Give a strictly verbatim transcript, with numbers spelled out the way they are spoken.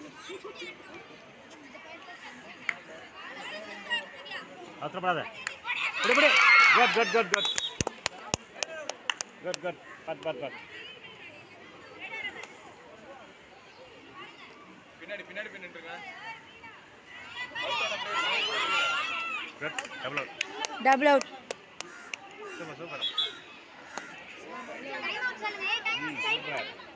அவசரப்படாத. இப்படி இப்படி. Good good good good. Good good. But but but. பின்னாடி பின்னாடி பின்னிட்டுங்க. Good. Double out. Double out. Super super. Time out சொல்லுங்க. Time out.